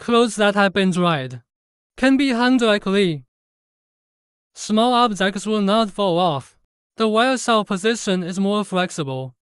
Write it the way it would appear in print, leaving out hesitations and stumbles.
Clothes that have been dried can be hung directly. Small objects will not fall off. The wire cell position is more flexible.